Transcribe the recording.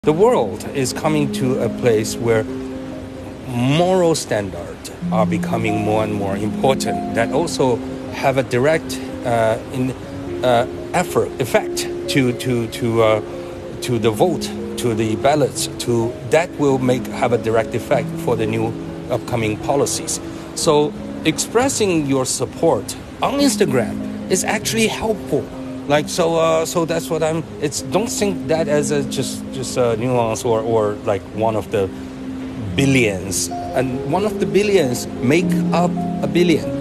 The world is coming to a place where moral standards are becoming more and more important that also have a direct effect to the vote, to the ballots, that will have a direct effect for the new upcoming policies. So expressing your support on Instagram is actually helpful. So that's what don't think that as just a nuance or like one of the billions, and one of the billions make up a billion.